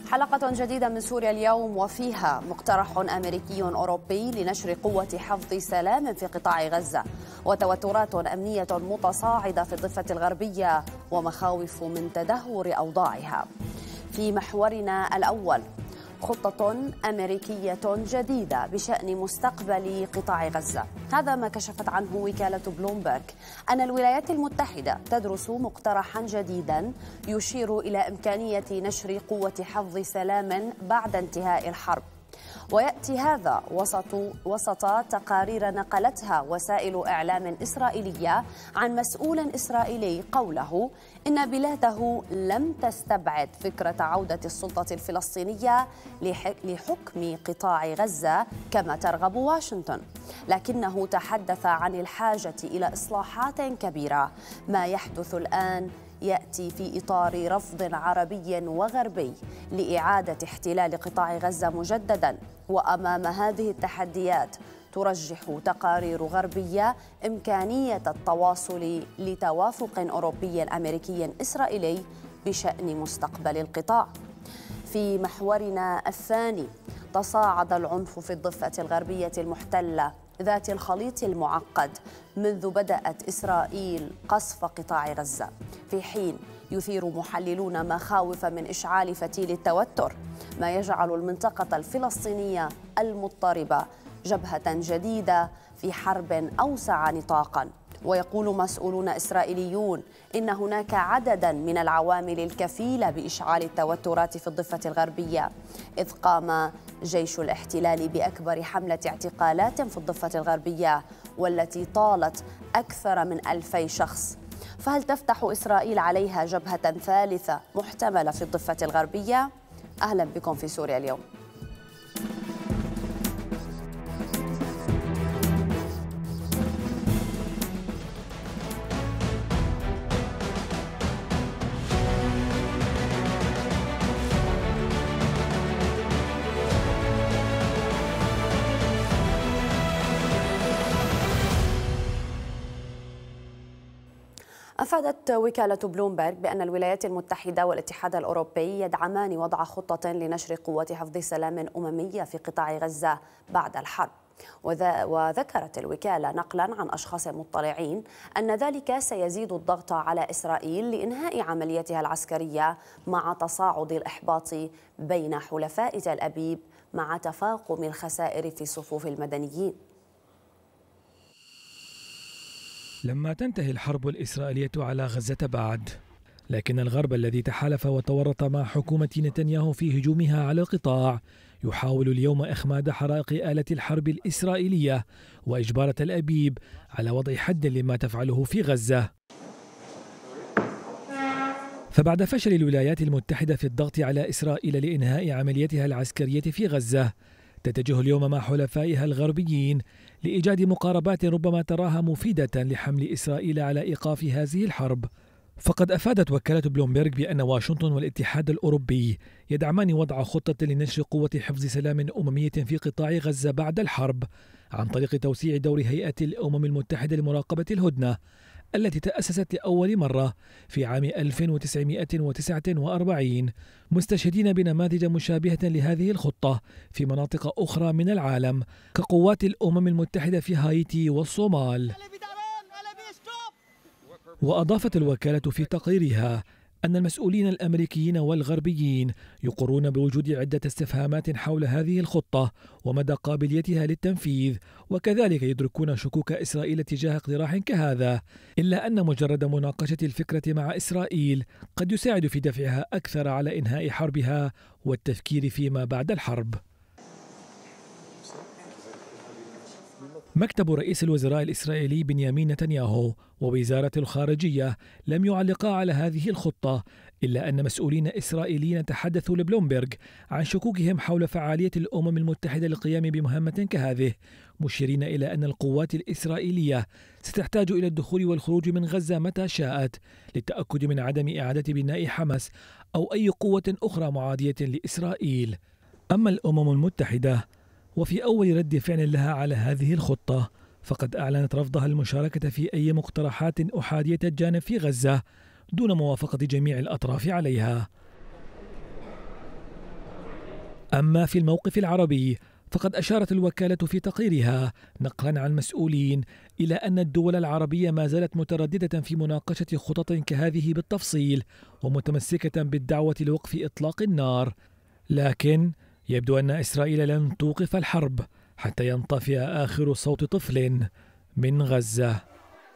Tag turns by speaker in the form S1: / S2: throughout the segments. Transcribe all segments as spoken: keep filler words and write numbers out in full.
S1: حلقة جديدة من سوريا اليوم، وفيها مقترح أمريكي أوروبي لنشر قوة حفظ سلام في قطاع غزة، وتوترات أمنية متصاعدة في الضفة الغربية، ومخاوف من تدهور أوضاعها. في محورنا الأول، خطة أمريكية جديدة بشأن مستقبل قطاع غزة. هذا ما كشفت عنه وكالة بلومبرغ، أن الولايات المتحدة تدرس مقترحا جديدا يشير إلى إمكانية نشر قوة حفظ سلام بعد انتهاء الحرب. ويأتي هذا وسط وسط تقارير نقلتها وسائل إعلام إسرائيلية عن مسؤول إسرائيلي قوله إن بلاده لم تستبعد فكرة عودة السلطة الفلسطينية لحكم قطاع غزة كما ترغب واشنطن، لكنه تحدث عن الحاجة إلى إصلاحات كبيرة. ما يحدث الآن يأتي في إطار رفض عربي وغربي لإعادة احتلال قطاع غزة مجددا. وأمام هذه التحديات ترجح تقارير غربية إمكانية التواصل لتوافق أوروبي أمريكي إسرائيلي بشأن مستقبل القطاع. في محورنا الثاني، تصاعد العنف في الضفة الغربية المحتلة ذات الخليط المعقد منذ بدأت إسرائيل قصف قطاع غزة، في حين يثير محللون مخاوف من إشعال فتيل التوتر، ما يجعل المنطقة الفلسطينية المضطربة جبهة جديدة في حرب أوسع نطاقا. ويقول مسؤولون إسرائيليون إن هناك عددا من العوامل الكفيلة بإشعال التوترات في الضفة الغربية، إذ قام جيش الاحتلال بأكبر حملة اعتقالات في الضفة الغربية والتي طالت أكثر من ألفي شخص. فهل تفتح إسرائيل عليها جبهة ثالثة محتملة في الضفة الغربية؟ أهلا بكم في سوريا اليوم. أفادت وكالة بلومبرغ بأن الولايات المتحدة والاتحاد الأوروبي يدعمان وضع خطة لنشر قوة حفظ سلام أممية في قطاع غزة بعد الحرب. وذكرت الوكالة نقلا عن أشخاص مطلعين أن ذلك سيزيد الضغط على إسرائيل لإنهاء عملياتها العسكرية مع تصاعد الإحباط بين حلفاء تل أبيب مع تفاقم الخسائر في صفوف المدنيين.
S2: لما تنتهي الحرب الإسرائيلية على غزة بعد، لكن الغرب الذي تحالف وتورط مع حكومة نتنياهو في هجومها على القطاع يحاول اليوم إخماد حرائق آلة الحرب الإسرائيلية وإجبار تل أبيب على وضع حد لما تفعله في غزة. فبعد فشل الولايات المتحدة في الضغط على إسرائيل لإنهاء عملياتها العسكرية في غزة، تتجه اليوم مع حلفائها الغربيين لإيجاد مقاربات ربما تراها مفيدة لحمل إسرائيل على إيقاف هذه الحرب. فقد أفادت وكالة بلومبرغ بأن واشنطن والاتحاد الأوروبي يدعمان وضع خطة لنشر قوة حفظ سلام أممية في قطاع غزة بعد الحرب عن طريق توسيع دور هيئة الأمم المتحدة لمراقبة الهدنة التي تأسست لأول مرة في عام ألف وتسعمائة وتسعة وأربعين، مستشهدين بنماذج مشابهة لهذه الخطة في مناطق أخرى من العالم كقوات الأمم المتحدة في هايتي والصومال. وأضافت الوكالة في تقريرها أن المسؤولين الأمريكيين والغربيين يقرون بوجود عدة استفهامات حول هذه الخطة ومدى قابليتها للتنفيذ، وكذلك يدركون شكوك إسرائيل تجاه اقتراح كهذا، إلا أن مجرد مناقشة الفكرة مع إسرائيل قد يساعد في دفعها أكثر على إنهاء حربها والتفكير فيما بعد الحرب. مكتب رئيس الوزراء الإسرائيلي بنيامين نتنياهو ووزارة الخارجية لم يعلقا على هذه الخطة، إلا أن مسؤولين إسرائيليين تحدثوا لبلومبرغ عن شكوكهم حول فعالية الأمم المتحدة للقيام بمهمة كهذه، مشيرين إلى أن القوات الإسرائيلية ستحتاج إلى الدخول والخروج من غزة متى شاءت للتأكد من عدم إعادة بناء حماس أو أي قوة أخرى معادية لإسرائيل. أما الأمم المتحدة وفي أول رد فعل لها على هذه الخطة فقد أعلنت رفضها المشاركة في أي مقترحات أحادية الجانب في غزة دون موافقة جميع الأطراف عليها. أما في الموقف العربي فقد أشارت الوكالة في تقريرها نقلا عن مسؤولين إلى أن الدول العربية ما زالت مترددة في مناقشة خطط كهذه بالتفصيل ومتمسكة بالدعوة لوقف إطلاق النار، لكن يبدو أن إسرائيل لن توقف الحرب حتى ينطفئ آخر صوت طفل من غزة.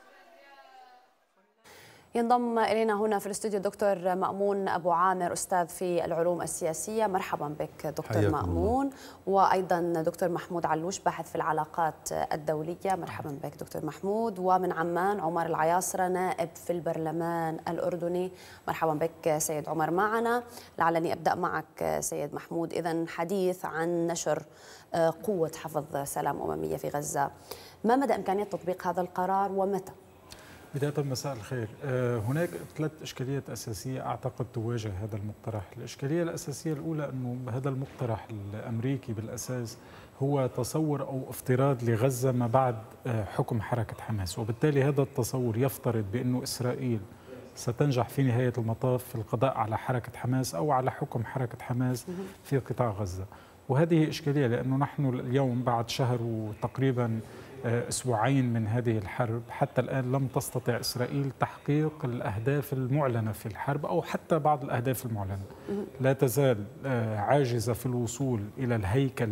S1: ينضم إلينا هنا في الاستوديو الدكتور مأمون أبو عامر، أستاذ في العلوم السياسية. مرحبا بك دكتور مأمون. وأيضا دكتور محمود علوش، باحث في العلاقات الدولية. مرحبا بك دكتور محمود. ومن عمان عمر العياصرة، نائب في البرلمان الأردني. مرحبا بك سيد عمر معنا. لعلني أبدأ معك سيد محمود. إذن حديث عن نشر قوة حفظ سلام أممية في غزة، ما مدى إمكانية تطبيق هذا القرار ومتى؟
S3: بداية مساء الخير. هناك ثلاث إشكاليات أساسية أعتقد تواجه هذا المقترح. الإشكالية الأساسية الأولى أنه هذا المقترح الأمريكي بالأساس هو تصور أو افتراض لغزة ما بعد حكم حركة حماس، وبالتالي هذا التصور يفترض بأنه إسرائيل ستنجح في نهاية المطاف في القضاء على حركة حماس أو على حكم حركة حماس في قطاع غزة. وهذه إشكالية لأنه نحن اليوم بعد شهر وتقريبا أسبوعين من هذه الحرب، حتى الآن لم تستطع إسرائيل تحقيق الأهداف المعلنة في الحرب أو حتى بعض الأهداف المعلنة. لا تزال عاجزة في الوصول إلى الهيكل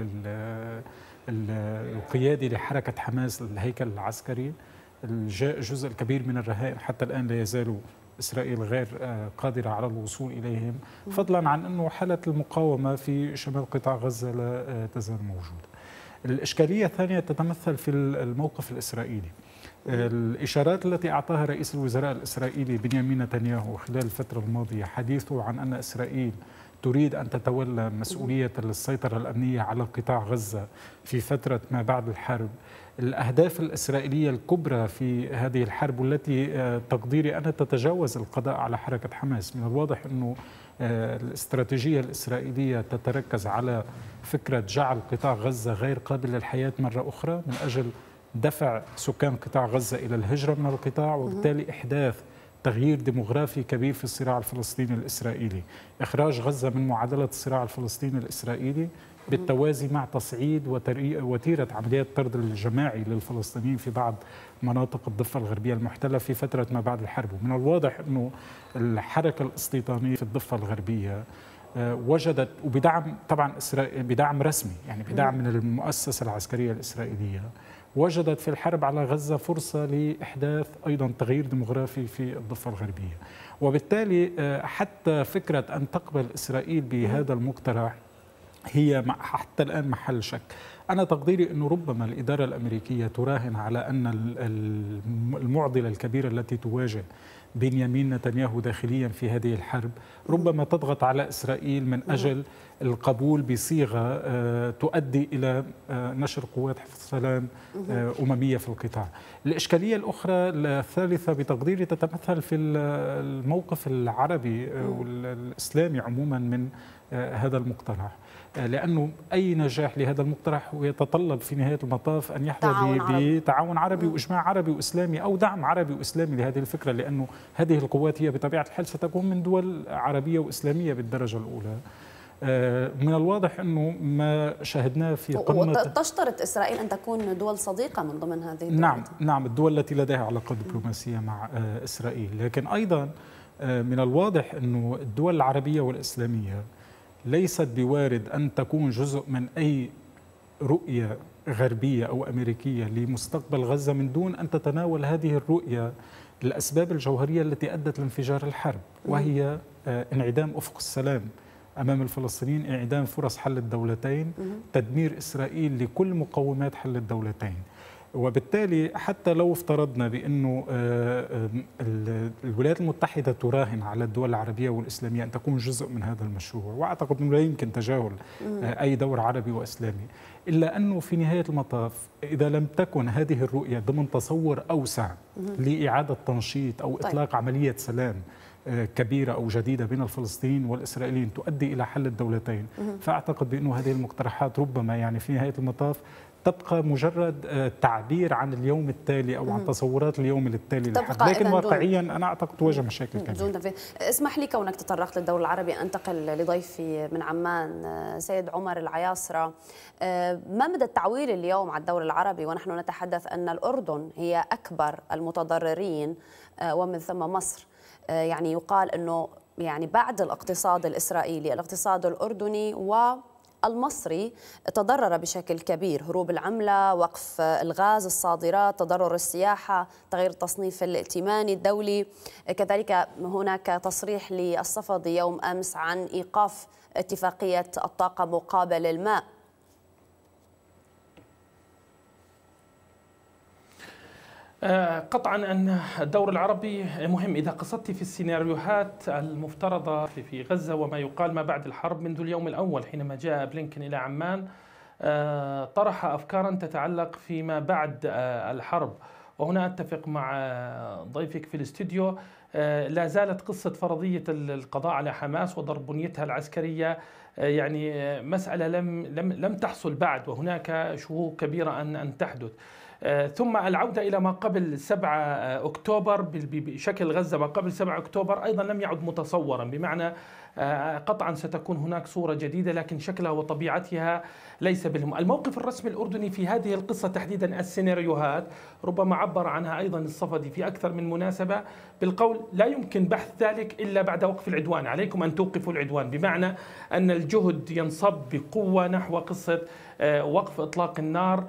S3: القيادي لحركة حماس، الهيكل العسكري. الجزء الكبير من الرهائن حتى الآن لا يزالوا إسرائيل غير قادرة على الوصول إليهم، فضلا عن أنه حالة المقاومة في شمال قطاع غزة لا تزال موجودة. الإشكالية الثانية تتمثل في الموقف الإسرائيلي. الإشارات التي أعطاها رئيس الوزراء الإسرائيلي بنيامين نتنياهو خلال الفترة الماضية، حديثه عن أن إسرائيل تريد أن تتولى مسؤولية السيطرة الأمنية على قطاع غزة في فترة ما بعد الحرب. الأهداف الإسرائيلية الكبرى في هذه الحرب والتي تقديري أنها تتجاوز القضاء على حركة حماس. من الواضح أنه الاستراتيجية الإسرائيلية تتركز على فكرة جعل قطاع غزة غير قابل للحياة مرة أخرى من أجل دفع سكان قطاع غزة إلى الهجرة من القطاع، وبالتالي إحداث تغيير ديموغرافي كبير في الصراع الفلسطيني الإسرائيلي، إخراج غزة من معادلة الصراع الفلسطيني الإسرائيلي بالتوازي مع تصعيد وتيرة عمليات الطرد الجماعي للفلسطينيين في بعض مناطق الضفة الغربية المحتلة في فترة ما بعد الحرب. ومن الواضح أنه الحركة الاستيطانية في الضفة الغربية وجدت، وبدعم طبعا بدعم رسمي يعني بدعم من المؤسسة العسكرية الإسرائيلية، وجدت في الحرب على غزة فرصة لإحداث أيضا تغيير ديموغرافي في الضفة الغربية. وبالتالي حتى فكرة أن تقبل إسرائيل بهذا المقترح هي حتى الآن محل شك. أنا تقديري أنه ربما الإدارة الأمريكية تراهن على أن المعضلة الكبيرة التي تواجه بنيامين نتنياهو داخليا في هذه الحرب ربما تضغط على إسرائيل من أجل القبول بصيغة تؤدي إلى نشر قوات حفظ سلام أممية في القطاع. الإشكالية الأخرى الثالثة بتقديري تتمثل في الموقف العربي والإسلامي عموما من هذا المقترح، لأنه أي نجاح لهذا المقترح يتطلب في نهاية المطاف أن يحظى بتعاون عربي وإجماع عربي وإسلامي أو دعم عربي وإسلامي لهذه الفكرة، لأنه هذه القوات هي بطبيعة الحال ستكون من دول عربية وإسلامية بالدرجة الأولى. من الواضح أنه ما شاهدناه في قمة
S1: تشترط إسرائيل أن تكون دول صديقة من ضمن هذه الدول.
S3: نعم نعم الدول التي لديها علاقات دبلوماسية مع إسرائيل، لكن أيضا من الواضح أنه الدول العربية والإسلامية ليست بوارد أن تكون جزء من أي رؤية غربية أو أمريكية لمستقبل غزة من دون أن تتناول هذه الرؤية الأسباب الجوهرية التي أدت لانفجار الحرب، وهي انعدام أفق السلام أمام الفلسطينيين، انعدام فرص حل الدولتين، تدمير إسرائيل لكل مقومات حل الدولتين. وبالتالي حتى لو افترضنا بأنه الولايات المتحدة تراهن على الدول العربية والإسلامية أن تكون جزء من هذا المشروع، وأعتقد أنه لا يمكن تجاهل أي دور عربي وإسلامي، إلا أنه في نهاية المطاف إذا لم تكن هذه الرؤية ضمن تصور أوسع لإعادة تنشيط أو إطلاق عملية سلام كبيرة أو جديدة بين الفلسطينيين والإسرائيليين تؤدي إلى حل الدولتين، فأعتقد بأنه هذه المقترحات ربما يعني في نهاية المطاف تبقى مجرد تعبير عن اليوم التالي أو عن تصورات اليوم التالي للحرب، لكن واقعيا أنا أعتقد تواجه مشاكل كبيرة.
S1: اسمح لي كونك تطرقت للدور العربي أنتقل لضيفي من عمان سيد عمر العياصرة. ما مدى التعويل اليوم على الدور العربي ونحن نتحدث أن الأردن هي أكبر المتضررين ومن ثم مصر؟ يعني يقال أنه يعني بعد الاقتصاد الإسرائيلي الاقتصاد الأردني والمصري تضرر بشكل كبير، هروب العملة، وقف الغاز، الصادرات، تضرر السياحة، تغيير التصنيف الائتماني الدولي. كذلك هناك تصريح للصفدي يوم أمس عن إيقاف اتفاقية الطاقة مقابل الماء.
S4: قطعا أن الدور العربي مهم. إذا قصدت في السيناريوهات المفترضة في غزة وما يقال ما بعد الحرب، منذ اليوم الأول حينما جاء بلينكن إلى عمان طرح أفكارا تتعلق فيما بعد الحرب، وهنا أتفق مع ضيفك في الاستوديو. لا زالت قصة فرضية القضاء على حماس وضرب بنيتها العسكرية يعني مسألة لم لم لم تحصل بعد، وهناك شهور كبيرة أن أن تحدث. ثم العودة إلى ما قبل سبعة أكتوبر بشكل غزة ما قبل سبعة أكتوبر أيضا لم يعد متصورا، بمعنى قطعا ستكون هناك صورة جديدة لكن شكلها وطبيعتها ليس بالهم. الموقف الرسمي الأردني في هذه القصة تحديدا السيناريوهات ربما عبر عنها أيضا الصفدي في أكثر من مناسبة بالقول لا يمكن بحث ذلك إلا بعد وقف العدوان، عليكم أن توقفوا العدوان، بمعنى أن الجهد ينصب بقوة نحو قصة وقف إطلاق النار،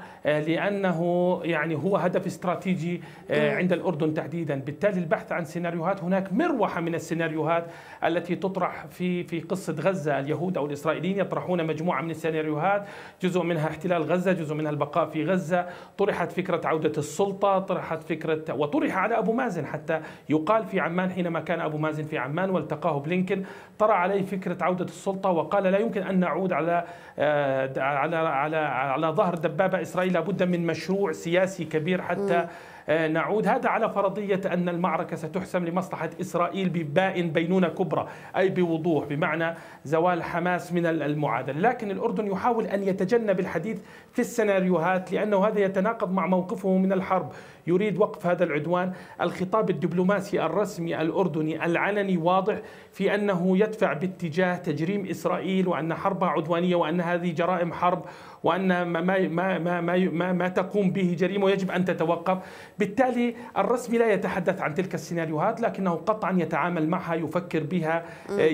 S4: لأنه يعني هو هدف استراتيجي عند الأردن تحديدا. بالتالي البحث عن سيناريوهات، هناك مروحة من السيناريوهات التي تطرح في في قصة غزة. اليهود أو الإسرائيليين يطرحون مجموعة من السيناريوهات، جزء منها احتلال غزة، جزء منها البقاء في غزة، طرحت فكرة عودة السلطة، طرحت فكرة وطرح على أبو مازن، حتى يقال في عمان حينما كان أبو مازن في عمان والتقاه بلينكن طرح عليه فكرة عودة السلطة وقال لا يمكن أن نعود على على على على ظهر دبابة إسرائيل، لابد من مشروع سياسي كبير حتى نعود. هذا على فرضية أن المعركة ستحسم لمصلحة إسرائيل بباء بينونة كبرى، أي بوضوح، بمعنى زوال حماس من المعادلة. لكن الأردن يحاول أن يتجنب الحديث في السيناريوهات لأنه هذا يتناقض مع موقفه من الحرب، يريد وقف هذا العدوان. الخطاب الدبلوماسي الرسمي الأردني العلني واضح في أنه يدفع باتجاه تجريم إسرائيل وأن حربها عدوانية وأن هذه جرائم حرب وأن ما ما ما ما ما, ما تقوم به جريمة ويجب أن تتوقف. بالتالي الرسمي لا يتحدث عن تلك السيناريوهات لكنه قطعا يتعامل معها، يفكر بها،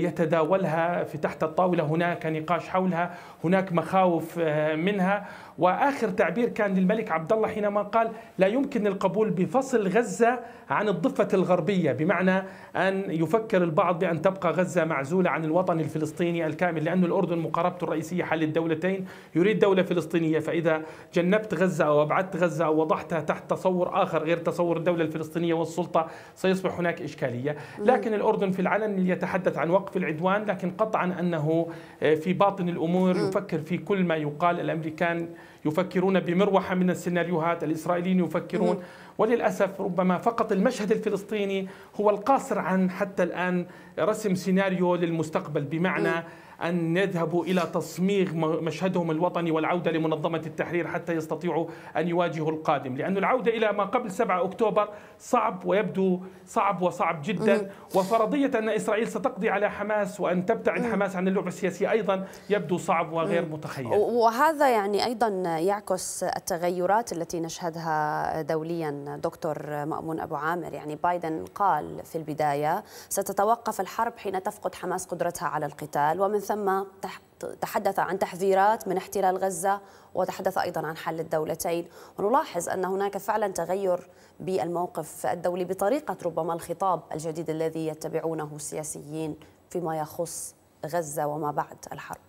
S4: يتداولها في تحت الطاولة، هناك نقاش حولها، هناك مخاوف منها. وآخر تعبير كان للملك عبد الله حينما قال لا يمكن القبول بفصل غزة عن الضفة الغربية، بمعنى أن يفكر البعض بأن تبقى غزة معزولة عن الوطن الفلسطيني الكامل، لأن الأردن مقاربته الرئيسية حل الدولتين، يريد دولة فلسطينية. فإذا جنبت غزة أو أبعدت غزة أو وضعتها تحت تصور آخر غير تصور الدولة الفلسطينية والسلطة سيصبح هناك إشكالية. لكن الأردن في العلن يتحدث عن وقف العدوان، لكن قطعا أنه في باطن الأمور يفكر في كل ما يقال. الأمريكان يفكرون بمروحة من السيناريوهات، الإسرائيليين يفكرون، وللأسف ربما فقط المشهد الفلسطيني هو القاصر عن حتى الآن رسم سيناريو للمستقبل، بمعنى أن يذهبوا إلى تصميغ مشهدهم الوطني والعودة لمنظمة التحرير حتى يستطيعوا أن يواجهوا القادم، لأن العودة إلى ما قبل سبعة أكتوبر صعب ويبدو صعب وصعب جدا. وفرضية أن إسرائيل ستقضي على حماس وأن تبتعد حماس عن اللعبة السياسية أيضا يبدو صعب وغير متخيل.
S1: وهذا يعني أيضا يعكس التغيرات التي نشهدها دوليا. دكتور مأمون أبو عامر، يعني بايدن قال في البداية ستتوقف الحرب حين تفقد حماس قدرتها على القتال، ومن ثم تحدث عن تحذيرات من احتلال غزة وتحدث أيضا عن حل الدولتين. ونلاحظ أن هناك فعلا تغير بالموقف الدولي بطريقة ربما الخطاب الجديد الذي يتبعونه السياسيين فيما يخص غزة وما بعد الحرب.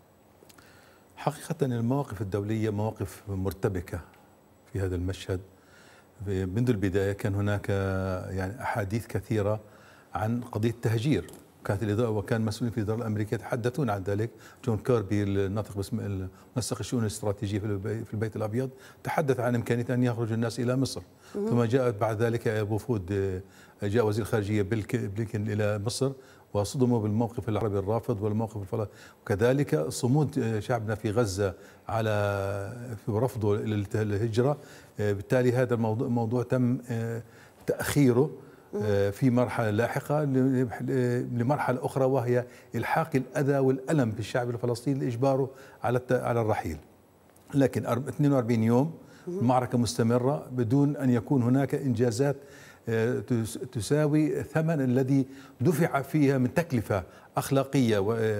S5: حقيقة المواقف الدولية مواقف مرتبكة في هذا المشهد. منذ البداية كان هناك يعني أحاديث كثيرة عن قضية التهجير، كانت الإدارة وكان مسؤولين في الإدارة الأمريكية يتحدثون عن ذلك. جون كيربي الناطق باسم منسق الشؤون الاستراتيجية في البيت الأبيض تحدث عن إمكانية أن يخرج الناس إلى مصر. ثم جاءت بعد ذلك وفود، جاء وزير الخارجية بلينكن إلى مصر وصدموا بالموقف العربي الرافض والموقف الفلسطيني، وكذلك صمود شعبنا في غزة على في رفضه للهجرة. بالتالي هذا الموضوع موضوع تم تأخيره في مرحلة لاحقة لمرحلة أخرى، وهي إلحاق الأذى والألم بالشعب الفلسطيني لإجباره على على الرحيل. لكن اثنين وأربعين يوم المعركة مستمرة بدون أن يكون هناك إنجازات تساوي الثمن الذي دفع فيها من تكلفة أخلاقية،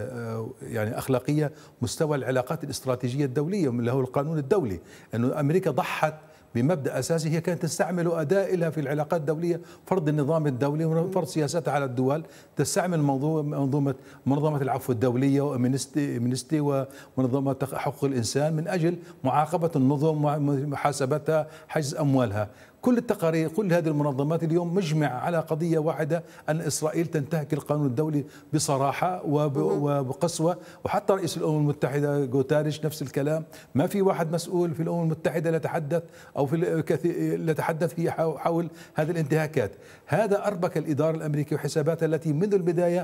S5: يعني أخلاقية مستوى العلاقات الاستراتيجية الدولية اللي هو القانون الدولي. أنه أمريكا ضحت بمبدأ أساسي، هي كانت تستعمل أداة لها في العلاقات الدولية فرض النظام الدولي وفرض سياساتها على الدول، تستعمل موضوع منظومة منظمة العفو الدولية ومنستي ومنظمة حقوق الإنسان من أجل معاقبة النظم ومحاسبتها، حجز أموالها. كل التقارير، كل هذه المنظمات اليوم مجمع على قضية واحدة، أن إسرائيل تنتهك القانون الدولي بصراحة وبقسوة. وحتى رئيس الأمم المتحدة غوتاريش نفس الكلام، ما في واحد مسؤول في الأمم المتحدة يتحدث أو في يتحدث في حول هذه الانتهاكات. هذا أربك الإدارة الأمريكية وحساباتها التي منذ البداية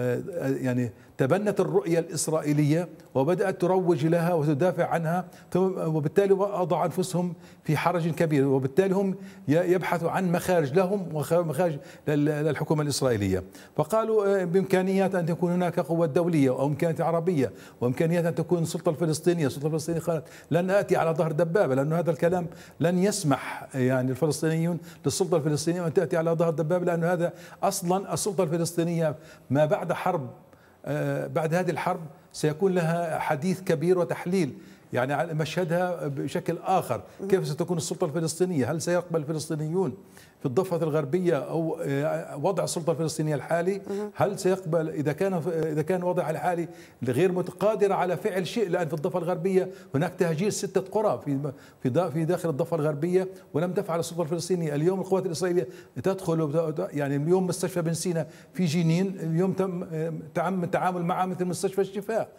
S5: يعني تبنت الرؤية الإسرائيلية وبدأت تروج لها وتدافع عنها، وبالتالي وضعوا أنفسهم في حرج كبير، وبالتالي هم يبحثوا عن مخارج لهم ومخارج للحكومة الإسرائيلية. فقالوا بإمكانيات أن تكون هناك قوة دولية أو إمكانيات عربية وإمكانيات أن تكون السلطة الفلسطينية. السلطة الفلسطينية قالت لن آتي على ظهر دبابة، لأن هذا الكلام لن يسمح يعني الفلسطينيون للسلطة الفلسطينية أن تأتي على ظهر دبابة، لأن هذا أصلا السلطة الفلسطينية ما بعد حرب بعد هذه الحرب سيكون لها حديث كبير وتحليل يعني على مشهدها بشكل آخر. كيف ستكون السلطة الفلسطينية؟ هل سيقبل الفلسطينيون في الضفة الغربية أو وضع السلطة الفلسطينية الحالي؟ هل سيقبل إذا كان إذا كان وضعها الحالي غير قادرة على فعل شيء؟ لأن في الضفة الغربية هناك تهجير ستة قرى في في في داخل الضفة الغربية ولم تفعل السلطة الفلسطينية. اليوم القوات الإسرائيلية تدخل، يعني اليوم مستشفى بن سينا في جنين اليوم تم تم التعامل معها مثل مستشفى الشفاء.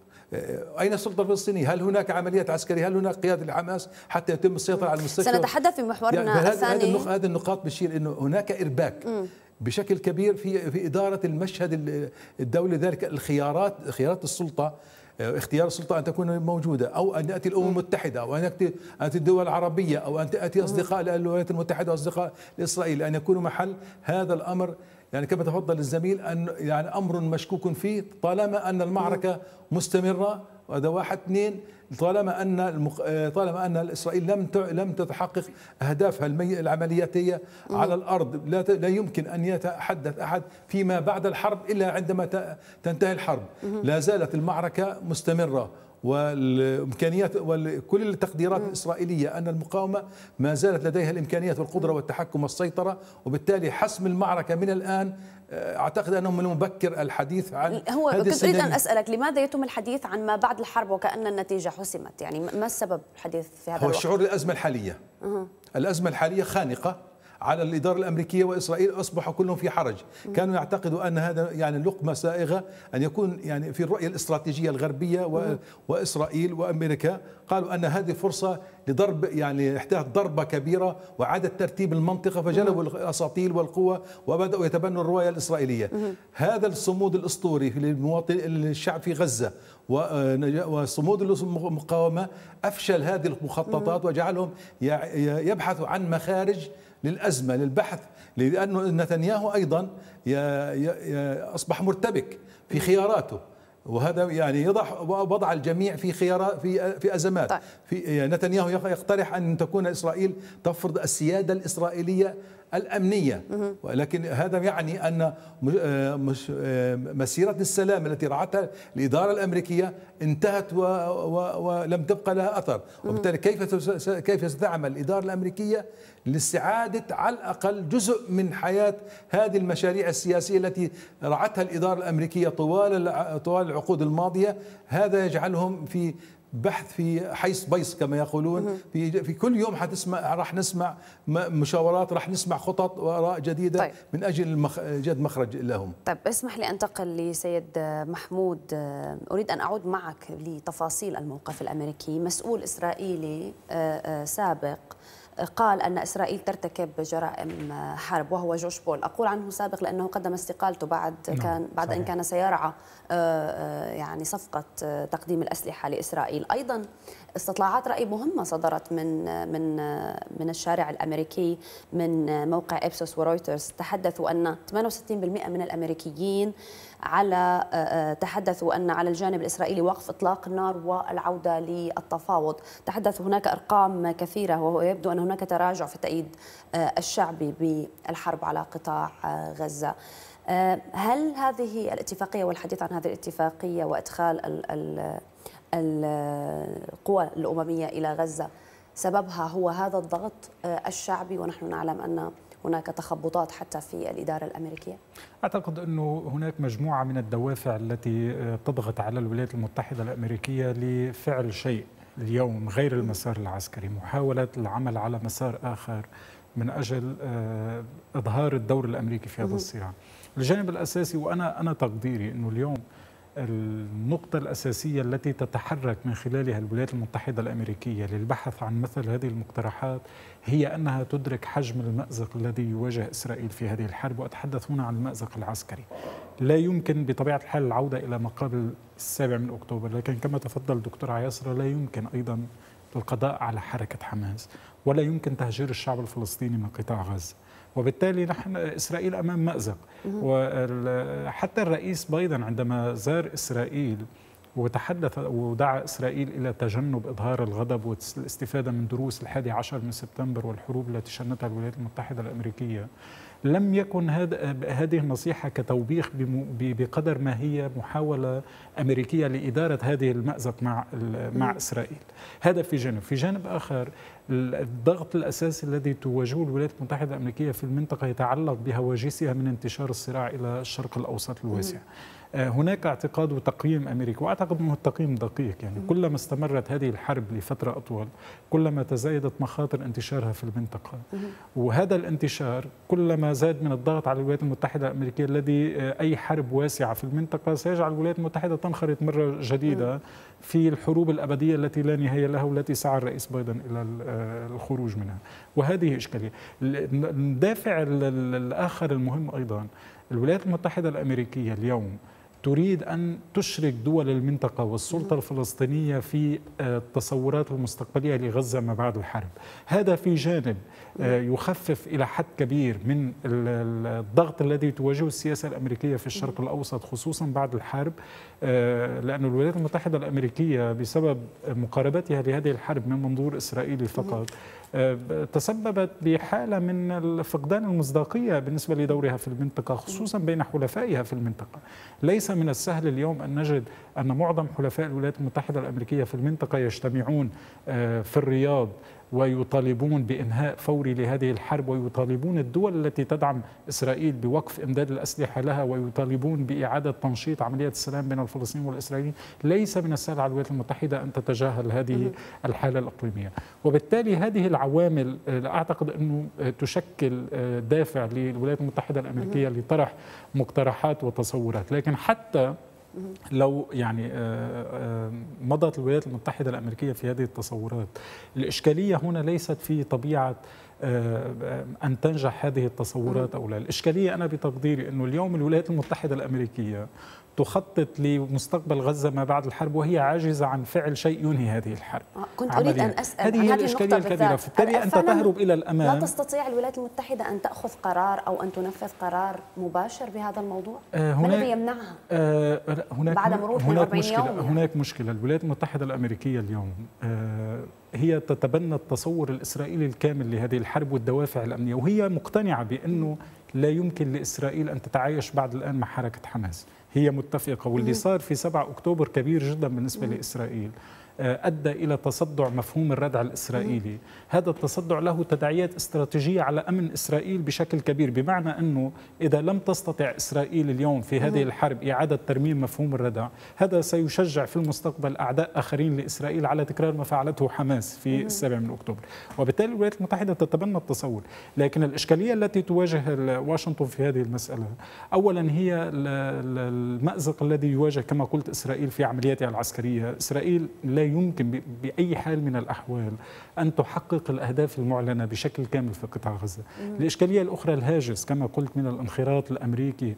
S5: أين السلطة الفلسطينية؟ هل هناك عمليات عسكرية؟ هل هناك قيادة لحماس حتى يتم السيطرة على المستشفى؟
S1: سنتحدث في محورنا
S5: يعني
S1: الثاني.
S5: هذه النقاط بتشير انه هناك ارباك م. بشكل كبير في في اداره المشهد الدولي. ذلك الخيارات، خيارات السلطه، اختيار السلطه ان تكون موجوده او ان تاتي الامم المتحده او ان تاتي الدول العربيه او ان تاتي اصدقاء الولايات المتحده واصدقاء لاسرائيل، ان يكونوا محل هذا الامر. يعني كما تفضل الزميل ان يعني امر مشكوك فيه طالما ان المعركه مستمره. وهذا واحد. اثنين، طالما ان المق... طالما ان اسرائيل لم ت... لم تتحقق اهدافها المي... العملياتيه على الارض، لا ت... لا يمكن ان يتحدث احد فيما بعد الحرب الا عندما ت... تنتهي الحرب. لا زالت المعركه مستمره، والامكانيات وكل التقديرات الاسرائيليه ان المقاومه ما زالت لديها الامكانيات والقدره والتحكم والسيطره، وبالتالي حسم المعركه من الان اعتقد انه من المبكر الحديث عن
S1: هو كنت اريد ان اسالك لماذا يتم الحديث عن ما بعد الحرب وكأن النتيجه حسمت؟ يعني ما السبب الحديث في هذا
S5: هو
S1: الوقت؟
S5: الشعور الازمه الحاليه. أه. الازمه الحاليه خانقه على الإدارة الأمريكية وإسرائيل، أصبحوا كلهم في حرج. كانوا يعتقدوا أن هذا يعني لقمة سائغة أن يكون يعني في الرؤية الاستراتيجية الغربية و... وإسرائيل وأمريكا قالوا أن هذه فرصة لضرب يعني احداث ضربة كبيرة وإعادة ترتيب المنطقة، فجلبوا الأساطيل والقوة وبدأوا يتبنوا الرواية الإسرائيلية. هذا الصمود الأسطوري للمواطن الشعب في غزة وصمود المقاومة أفشل هذه المخططات وجعلهم يبحثوا عن مخارج للأزمة، للبحث، لأنه نتنياهو أيضا أصبح مرتبك في خياراته، وهذا يعني يضع وضع الجميع في خيارات في في أزمات. طيب. في نتنياهو يقترح أن تكون إسرائيل تفرض السيادة الإسرائيلية الأمنية، ولكن هذا يعني أن مش مسيرة السلام التي رعتها الإدارة الأمريكية انتهت ولم تبقى لها أثر، وبالتالي كيف كيف ستعمل الإدارة الأمريكية لاستعادة على الأقل جزء من حياة هذه المشاريع السياسية التي رعتها الإدارة الأمريكية طوال طوال العقود الماضية. هذا يجعلهم في بحث في حيث بيص كما يقولون. في في كل يوم حتسمع راح نسمع مشاورات، راح نسمع خطط وآراء جديدة. طيب. من أجل المخ... جد مخرج لهم.
S1: طيب اسمح لي أنتقل لسيد محمود. أريد أن أعود معك لتفاصيل الموقف الأمريكي. مسؤول إسرائيلي سابق قال أن إسرائيل ترتكب جرائم حرب، وهو جوش بول. أقول عنه سابق لأنه قدم استقالته بعد كان بعد أن كان سيرعى يعني صفقة تقديم الأسلحة لإسرائيل. أيضا استطلاعات رأي مهمة صدرت من من من الشارع الأمريكي من موقع إبسوس ورويترز، تحدثوا أن ثمانية وستين بالمئة من الأمريكيين على تحدثوا أن على الجانب الإسرائيلي وقف إطلاق النار والعودة للتفاوض. تحدثوا هناك أرقام كثيرة، وهو يبدو أن هناك تراجع في التأييد الشعبي بالحرب على قطاع غزة. هل هذه الاتفاقية والحديث عن هذه الاتفاقية وإدخال ال ال القوى الأممية إلى غزة سببها هو هذا الضغط الشعبي، ونحن نعلم أن هناك تخبطات حتى في الإدارة الأمريكية؟
S3: أعتقد أنه هناك مجموعة من الدوافع التي تضغط على الولايات المتحدة الأمريكية لفعل شيء اليوم غير المسار العسكري، محاولة العمل على مسار آخر من أجل إظهار الدور الأمريكي في هذا الصراع. الجانب الأساسي، وأنا أنا تقديري أنه اليوم النقطة الأساسية التي تتحرك من خلالها الولايات المتحدة الأمريكية للبحث عن مثل هذه المقترحات هي أنها تدرك حجم المأزق الذي يواجه إسرائيل في هذه الحرب، وأتحدث هنا عن المأزق العسكري. لا يمكن بطبيعة الحال العودة إلى ما قبل السابع من أكتوبر، لكن كما تفضل دكتور عياسرة لا يمكن أيضا القضاء على حركة حماس، ولا يمكن تهجير الشعب الفلسطيني من قطاع غزة، وبالتالي نحن إسرائيل أمام مأزق. وحتى الرئيس بايدن عندما زار إسرائيل وتحدث ودعا إسرائيل إلى تجنب إظهار الغضب والاستفادة من دروس الحادي عشر من سبتمبر والحروب التي شنتها الولايات المتحدة الأمريكية، لم يكن هذه النصيحة كتوبيخ بقدر ما هي محاولة أمريكية لإدارة هذه المأزق مع مع إسرائيل. هذا في جانب. في جانب آخر، الضغط الأساسي الذي تواجهه الولايات المتحدة الأمريكية في المنطقة يتعلق بهواجسها من انتشار الصراع إلى الشرق الأوسط الواسع. هناك اعتقاد وتقييم أمريكي، وأعتقد أنه التقييم دقيق، يعني كلما استمرت هذه الحرب لفترة أطول كلما تزايدت مخاطر انتشارها في المنطقة، وهذا الانتشار كلما زاد من الضغط على الولايات المتحدة الأمريكية، الذي أي حرب واسعة في المنطقة سيجعل الولايات المتحدة تنخرط مرة جديدة في الحروب الأبدية التي لا نهاية لها، والتي سعى الرئيس بايدن إلى الخروج منها، وهذه إشكالية. الدافع الآخر المهم أيضا، الولايات المتحدة الأمريكية اليوم تريد أن تشرك دول المنطقة والسلطة الفلسطينية في التصورات المستقبلية لغزة ما بعد الحرب. هذا في جانب يخفف إلى حد كبير من الضغط الذي تواجهه السياسة الأمريكية في الشرق الأوسط خصوصا بعد الحرب، لأن الولايات المتحدة الأمريكية بسبب مقاربتها لهذه الحرب من منظور إسرائيلي فقط تسببت بحالة من فقدان المصداقية بالنسبة لدورها في المنطقة، خصوصا بين حلفائها في المنطقة. ليس من السهل اليوم أن نجد أن معظم حلفاء الولايات المتحدة الأمريكية في المنطقة يجتمعون في الرياض ويطالبون بإنهاء فوري لهذه الحرب، ويطالبون الدول التي تدعم إسرائيل بوقف إمداد الأسلحة لها، ويطالبون بإعادة تنشيط عملية السلام بين الفلسطينيين والإسرائيليين. ليس من السهل على الولايات المتحدة أن تتجاهل هذه الحالة الإقليمية، وبالتالي هذه العوامل أعتقد أنه تشكل دافع للولايات المتحدة الأمريكية لطرح مقترحات وتصورات. لكن حتى لو يعني مضت الولايات المتحدة الأمريكية في هذه التصورات، الإشكالية هنا ليست في طبيعة أن تنجح هذه التصورات أو لا. الإشكالية أنا بتقديري أنه اليوم الولايات المتحدة الأمريكية تخطط لمستقبل غزة ما بعد الحرب وهي عاجزة عن فعل شيء ينهي هذه الحرب.
S1: كنت أريد أن أسأل
S3: هذه هي الإشكالية الكبيرة، فبالتالي أنت تهرب إلى الأمام.
S1: لا تستطيع الولايات المتحدة أن تأخذ قرار أو أن تنفذ قرار مباشر بهذا الموضوع؟ آه ما الذي يمنعها؟ آه
S3: هناك
S1: بعد مرور
S3: هناك مشكلة
S1: يوم يعني.
S3: هناك مشكلة. الولايات المتحدة الأمريكية اليوم آه هي تتبنى التصور الإسرائيلي الكامل لهذه الحرب والدوافع الأمنية، وهي مقتنعة بأنه لا يمكن لإسرائيل أن تتعايش بعد الآن مع حركة حماس. هي متفقة، واللي صار في سبعة أكتوبر كبير جدا بالنسبة لإسرائيل، أدى إلى تصدع مفهوم الردع الإسرائيلي. هذا التصدع له تداعيات استراتيجية على أمن إسرائيل بشكل كبير، بمعنى أنه إذا لم تستطع إسرائيل اليوم في هذه الحرب إعادة ترميم مفهوم الردع، هذا سيشجع في المستقبل أعداء آخرين لإسرائيل على تكرار ما فعلته حماس في السابع من أكتوبر. وبالتالي الولايات المتحدة تتبنى التصور، لكن الإشكالية التي تواجه واشنطن في هذه المسألة أولا هي المأزق الذي يواجه كما قلت إسرائيل في عملياتها العسكرية. إسرائيل لا لا يمكن بأي حال من الأحوال أن تحقق الأهداف المعلنة بشكل كامل في قطاع غزة. الإشكالية الأخرى الهاجس كما قلت من الانخراط الأمريكي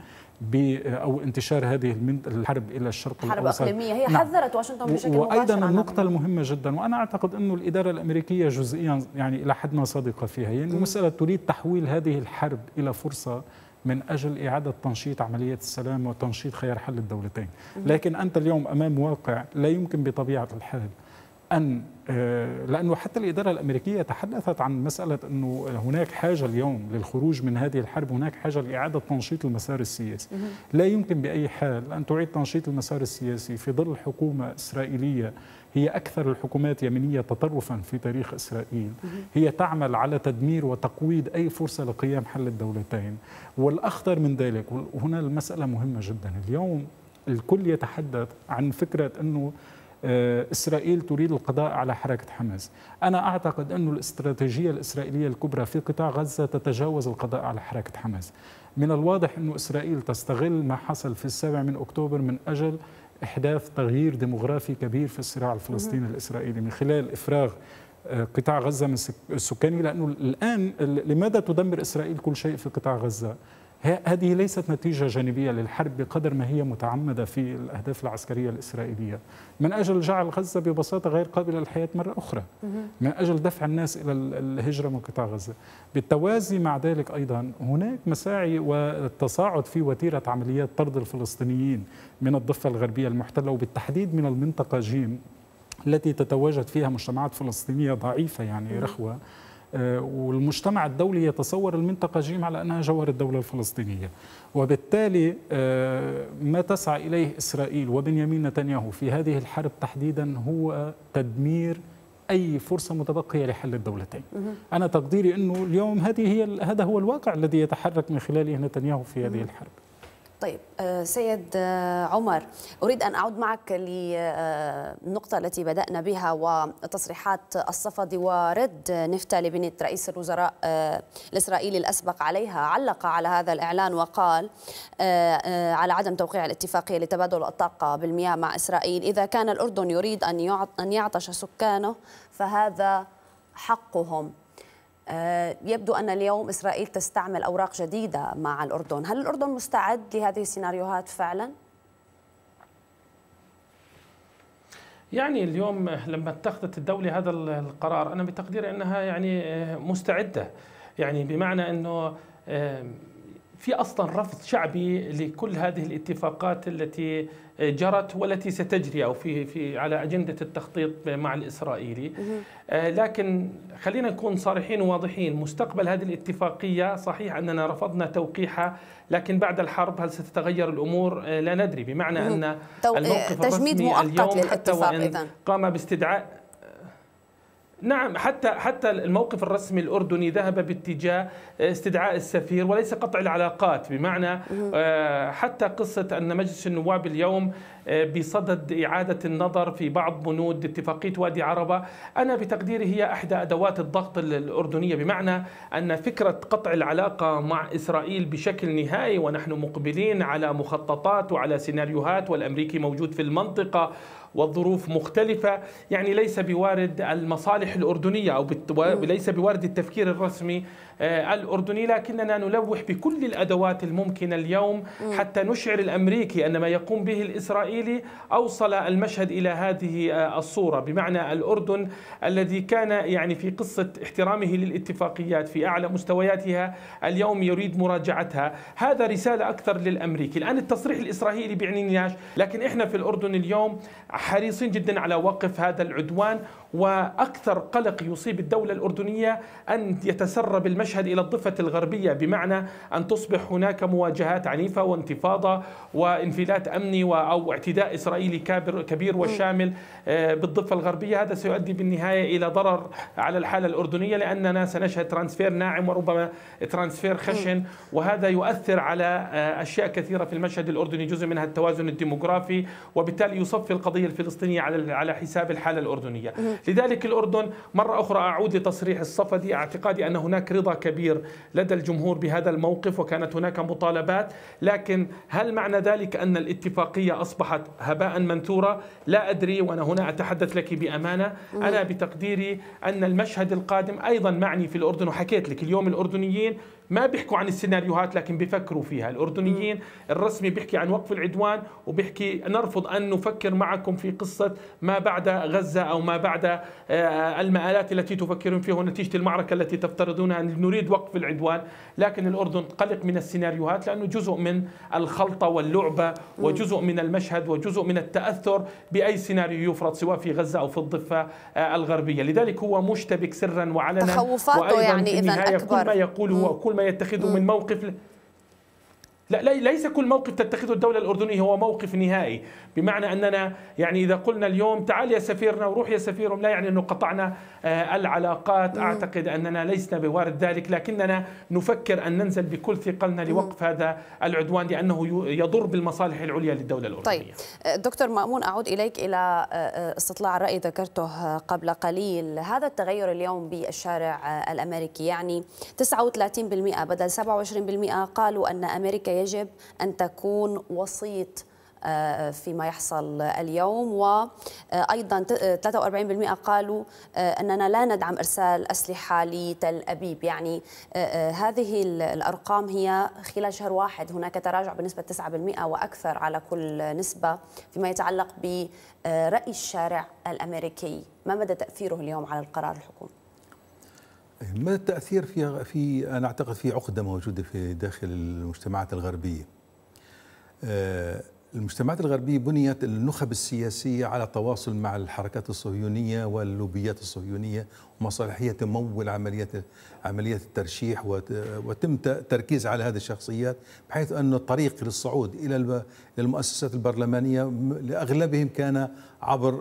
S3: أو انتشار هذه الحرب إلى الشرق
S1: الحرب
S3: الأوسط.
S1: حرب إقليمية هي حذرت واشنطن بشكل مباشر.
S3: وأيضا النقطة المهمة جدا، وأنا أعتقد أن الإدارة الأمريكية جزئيا يعني إلى حد ما صادقة فيها، يعني المسألة تريد تحويل هذه الحرب إلى فرصة من أجل إعادة تنشيط عملية السلام وتنشيط خيار حل الدولتين. لكن أنت اليوم أمام واقع لا يمكن بطبيعة الحال أن، لأنه حتى الإدارة الأمريكية تحدثت عن مسألة أنه هناك حاجة اليوم للخروج من هذه الحرب، هناك حاجة لإعادة تنشيط المسار السياسي. لا يمكن بأي حال أن تعيد تنشيط المسار السياسي في ظل حكومة إسرائيلية هي أكثر الحكومات يمينية تطرفا في تاريخ إسرائيل، هي تعمل على تدمير وتقويض أي فرصة لقيام حل الدولتين. والأخطر من ذلك، وهنا المسألة مهمة جدا، اليوم الكل يتحدث عن فكرة أنه إسرائيل تريد القضاء على حركة حماس. أنا أعتقد أن الاستراتيجية الإسرائيلية الكبرى في قطاع غزة تتجاوز القضاء على حركة حماس. من الواضح أن إسرائيل تستغل ما حصل في السابع من أكتوبر من أجل إحداث تغيير ديموغرافي كبير في الصراع الفلسطيني الإسرائيلي من خلال إفراغ قطاع غزة من السكاني. لأنه الآن لماذا تدمر إسرائيل كل شيء في قطاع غزة؟ هذه ليست نتيجة جانبية للحرب بقدر ما هي متعمدة في الأهداف العسكرية الإسرائيلية من أجل جعل غزة ببساطة غير قابلة للحياة مرة أخرى، من أجل دفع الناس إلى الهجرة من قطاع غزة. بالتوازي مع ذلك أيضا هناك مساعي والتصاعد في وتيرة عمليات طرد الفلسطينيين من الضفة الغربية المحتلة، وبالتحديد من المنطقة جيم التي تتواجد فيها مجتمعات فلسطينية ضعيفة يعني رخوة، والمجتمع الدولي يتصور المنطقة جيم على أنها جوهر الدولة الفلسطينية. وبالتالي ما تسعى إليه إسرائيل وبنيامين نتنياهو في هذه الحرب تحديدا هو تدمير أي فرصة متبقية لحل الدولتين. أنا تقديري أنه اليوم هذه هي هذا هو الواقع الذي يتحرك من خلاله نتنياهو في هذه الحرب.
S1: طيب سيد عمر، أريد أن أعود معك للنقطة التي بدأنا بها وتصريحات الصفدي ورد نفتالي بنت رئيس الوزراء الإسرائيلي الأسبق عليها. علق على هذا الإعلان وقال على عدم توقيع الاتفاقية لتبادل الطاقة بالمياه مع إسرائيل: إذا كان الأردن يريد أن يعطش سكانه فهذا حقهم. يبدو أن اليوم إسرائيل تستعمل أوراق جديدة مع الأردن. هل الأردن مستعد لهذه السيناريوهات فعلا؟
S4: يعني اليوم لما اتخذت الدولة هذا القرار أنا بتقديري أنها يعني مستعدة، يعني بمعنى أنه في أصلا رفض شعبي لكل هذه الاتفاقات التي جرت والتي ستجري أو في في على أجندة التخطيط مع الإسرائيلي. لكن خلينا نكون صريحين وواضحين، مستقبل هذه الاتفاقية صحيح أننا رفضنا توقيعها، لكن بعد الحرب هل ستتغير الأمور؟ لا ندري. بمعنى أن الموقف الرسمي اليوم حتى وإن قام باستدعاء نعم حتى حتى الموقف الرسمي الأردني ذهب باتجاه استدعاء السفير وليس قطع العلاقات. بمعنى حتى قصة أن مجلس النواب اليوم بصدد إعادة النظر في بعض بنود اتفاقية وادي عربة، أنا بتقديري هي إحدى أدوات الضغط الأردنية، بمعنى أن فكرة قطع العلاقة مع إسرائيل بشكل نهائي ونحن مقبلين على مخططات وعلى سيناريوهات والأمريكي موجود في المنطقة والظروف مختلفة، يعني ليس بوارد المصالح الأردنية أو ليس بوارد التفكير الرسمي الأردني، لكننا نلوح بكل الأدوات الممكنة اليوم حتى نشعر الأمريكي أن ما يقوم به الإسرائيلي أوصل المشهد إلى هذه الصورة. بمعنى الأردن الذي كان يعني في قصة احترامه للاتفاقيات في أعلى مستوياتها اليوم يريد مراجعتها. هذا رسالة أكثر للأمريكي. الآن التصريح الإسرائيلي بيعنيناش، لكن إحنا في الأردن اليوم حريصين جدا على وقف هذا العدوان، وأكثر قلق يصيب الدولة الأردنية أن يتسرب المشهد إلى الضفة الغربية، بمعنى أن تصبح هناك مواجهات عنيفة وانتفاضة وانفلات أمني أو اعتداء إسرائيلي كبير وشامل بالضفة الغربية. هذا سيؤدي بالنهاية إلى ضرر على الحالة الأردنية، لأننا سنشهد ترانسفير ناعم وربما ترانسفير خشن، وهذا يؤثر على أشياء كثيرة في المشهد الأردني، جزء منها التوازن الديموغرافي، وبالتالي يصفي القضية الفلسطينية على على حساب الحالة الأردنية. لذلك الأردن مرة أخرى أعود لتصريح الصفدي، اعتقادي أن هناك رضا كبير لدى الجمهور بهذا الموقف، وكانت هناك مطالبات، لكن هل معنى ذلك أن الاتفاقية أصبحت هباء منثورا؟ لا أدري، وأنا هنا أتحدث لك بأمانة. أنا بتقديري أن المشهد القادم أيضا معني في الأردن، وحكيت لك اليوم الأردنيين ما بيحكوا عن السيناريوهات لكن بيفكروا فيها. الأردنيين الرسمي بيحكي عن وقف العدوان، وبيحكي نرفض أن نفكر معكم في قصة ما بعد غزة أو ما بعد المآلات التي تفكرون فيها نتيجة المعركة التي تفترضونها، أن نريد وقف العدوان. لكن الأردن قلق من السيناريوهات لأنه جزء من الخلطة واللعبة، وجزء من المشهد، وجزء من التأثر بأي سيناريو يفرض سواء في غزة أو في الضفة الغربية. لذلك هو مشتبك سرا وعلنا،
S1: تخوفاته يعني
S4: في النهاية كل ما يقوله وكل ما يتخذه من موقف، لا ليس كل موقف تتخذه الدولة الأردنية هو موقف نهائي، بمعنى أننا يعني إذا قلنا اليوم تعال يا سفيرنا وروح يا سفيرهم لا يعني أنه قطعنا العلاقات. أعتقد أننا لسنا بوارد ذلك، لكننا نفكر أن ننزل بكل ثقلنا لوقف هذا العدوان لأنه يضر بالمصالح العليا للدولة الأردنية.
S1: طيب دكتور مأمون، أعود إليك إلى استطلاع الرأي ذكرته قبل قليل. هذا التغير اليوم بالشارع الأمريكي، يعني تسعة وثلاثين بالمئة بدل سبعة وعشرين بالمئة قالوا أن أمريكا يجب أن تكون وسيط فيما يحصل اليوم، وأيضا ثلاثة وأربعين بالمئة قالوا أننا لا ندعم إرسال أسلحة لتل أبيب. يعني هذه الأرقام هي خلال شهر واحد هناك تراجع بنسبة تسعة بالمئة وأكثر على كل نسبة فيما يتعلق برأي الشارع الأمريكي. ما مدى تأثيره اليوم على القرار الحكومي؟
S5: مدى التأثير في في أنا أعتقد في عقدة موجودة في داخل المجتمعات الغربية. المجتمعات الغربية بنيت النخب السياسية على تواصل مع الحركات الصهيونية واللوبيات الصهيونية ومصالحية تمول عمليات عمليات الترشيح، وتم تركيز على هذه الشخصيات، بحيث أن الطريق للصعود إلى المؤسسات البرلمانية لأغلبهم كان عبر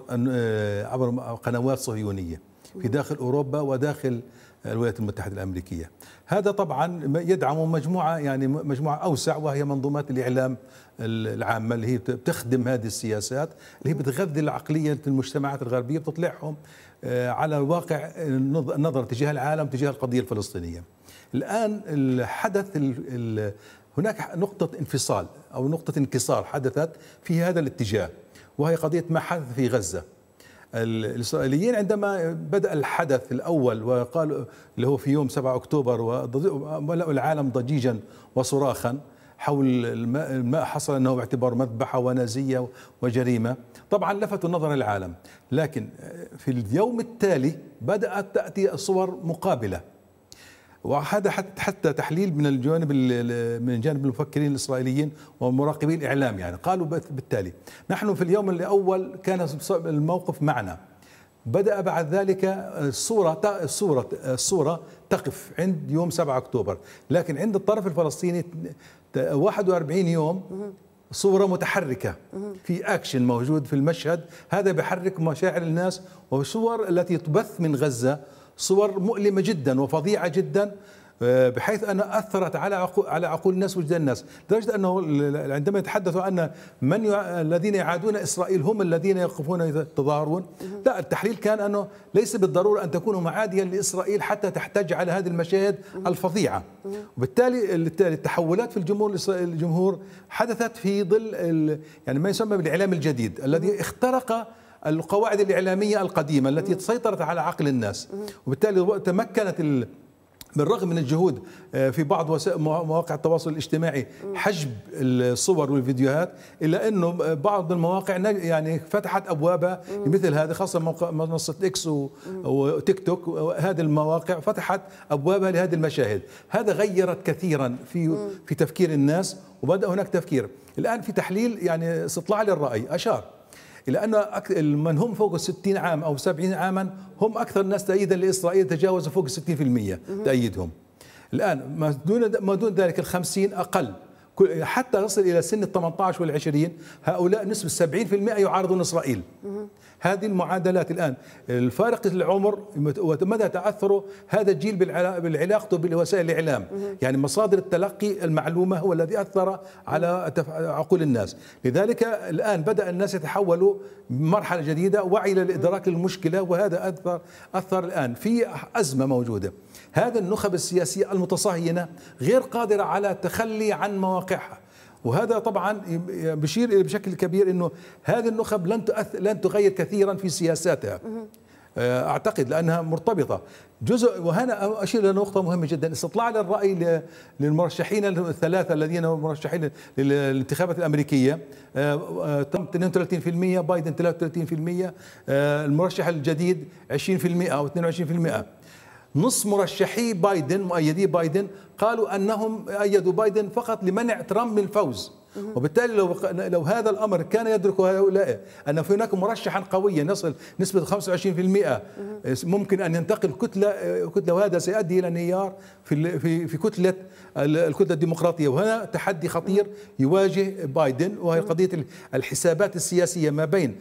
S5: عبر قنوات صهيونية في داخل أوروبا وداخل الولايات المتحدة الأمريكية. هذا طبعا يدعم مجموعة يعني مجموعة أوسع، وهي منظومات الإعلام العامة اللي هي بتخدم هذه السياسات، اللي هي بتغذي عقلية المجتمعات الغربية، بتطلعهم على الواقع النظر تجاه العالم تجاه القضية الفلسطينية. الآن الحدث هناك نقطة انفصال أو نقطة انكسار حدثت في هذا الاتجاه، وهي قضية ما حدث في غزة. الإسرائيليين عندما بدأ الحدث الأول وقالوا اللي هو في يوم سبعة أكتوبر وملأوا العالم ضجيجا وصراخا حول الماء, الماء حصل أنه باعتبار مذبحة ونازية وجريمة، طبعا لفتوا نظر العالم. لكن في اليوم التالي بدأت تأتي صور مقابلة، وهذا حتى تحليل من الجانب من جانب المفكرين الإسرائيليين ومراقبين الإعلام. يعني قالوا بالتالي نحن في اليوم الأول كان الموقف معنا، بدأ بعد ذلك الصورة الصورة الصورة تقف عند يوم سبعة أكتوبر، لكن عند الطرف الفلسطيني واحد وأربعين يوم صورة متحركة، في أكشن موجود في المشهد، هذا بيحرك مشاعر الناس. والصور التي تبث من غزة صور مؤلمة جدا وفظيعة جدا، بحيث أنها أثرت على عقول على عقول الناس وجدان الناس، لدرجة أنه عندما يتحدثوا أن من الذين يعادون إسرائيل هم الذين يقفون يتظاهرون، لا، التحليل كان أنه ليس بالضرورة أن تكونوا معاديا لإسرائيل حتى تحتج على هذه المشاهد الفظيعة. وبالتالي التحولات في الجمهور الجمهور حدثت في ظل يعني ما يسمى بالإعلام الجديد الذي اخترق القواعد الإعلامية القديمة التي سيطرت على عقل الناس. وبالتالي تمكنت بالرغم من الجهود في بعض مواقع التواصل الاجتماعي حجب الصور والفيديوهات، إلا أنه بعض المواقع يعني فتحت أبوابها لمثل هذا، خاصة منصة إكس وتيك توك، هذه المواقع فتحت أبوابها لهذه المشاهد. هذا غيرت كثيرا في في تفكير الناس، وبدأ هناك تفكير. الآن في تحليل يعني استطلاع للرأي أشار إلى أن من هم فوق الستين عام أو سبعين عاما هم أكثر الناس تأييدا لإسرائيل، تجاوزوا فوق الستين في المية تأييدهم. الآن ما دون ما دون ذلك الخمسين أقل، حتى تصل إلى سن الثمانية عشر والعشرين هؤلاء نسبة سبعين بالمئة يعارضون إسرائيل. هذه المعادلات الآن، الفارق العمر ومدى تأثره هذا الجيل بالعلاقة بوسائل الإعلام، يعني مصادر التلقي المعلومة هو الذي أثر على عقول الناس. لذلك الآن بدأ الناس يتحولوا مرحلة جديدة وعي للإدراك للمشكلة، وهذا أثر أثر الآن في أزمة موجودة. هذا النخب السياسية المتصهينة غير قادرة على التخلي عن مواقعها، وهذا طبعا بشير بشكل كبير انه هذه النخب لن تؤثر لن تغير كثيرا في سياساتها، اعتقد لانها مرتبطه جزء. وهنا اشير الى نقطه مهمه جدا، استطلاع للراي للمرشحين الثلاثه الذين مرشحين للانتخابات الامريكيه، اثنين وثلاثين بالمئة، بايدن ثلاثة وثلاثين بالمئة، المرشح الجديد عشرين بالمئة او اثنين وعشرين بالمئة. نص مرشحي بايدن مؤيدي بايدن قالوا انهم ايدوا بايدن فقط لمنع ترامب من الفوز، وبالتالي لو لو هذا الامر كان يدرك هؤلاء ان هناك مرشحا قويا يصل نسبه خمسة وعشرين بالمئة ممكن ان ينتقل كتله كتله، وهذا سيؤدي الى انهيار في في في كتله الكتله الديمقراطيه. وهنا تحدي خطير يواجه بايدن، وهي قضيه الحسابات السياسيه ما بين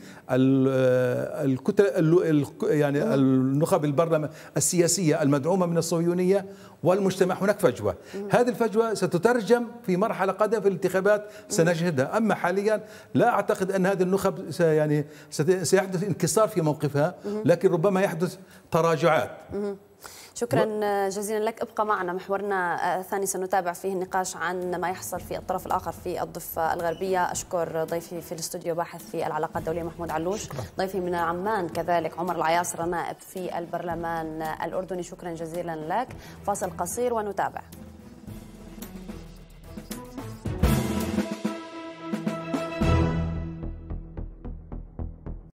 S5: الكتل يعني النخب البرلمان السياسيه المدعومه من الصهيونيه والمجتمع. هناك فجوه، هذه الفجوه ستترجم في مرحله قادمه في الانتخابات سنجدها. اما حاليا لا اعتقد ان هذه النخب يعني سيحدث انكسار في موقفها، لكن ربما يحدث تراجعات.
S1: شكرا جزيلا لك. ابقى معنا، محورنا الثاني سنتابع فيه النقاش عن ما يحصل في الطرف الآخر في الضفة الغربية. أشكر ضيفي في الاستوديو باحث في العلاقات الدولية محمود علوش، ضيفي من عمان كذلك عمر العياصرة نائب في البرلمان الأردني. شكرا جزيلا لك. فاصل قصير ونتابع.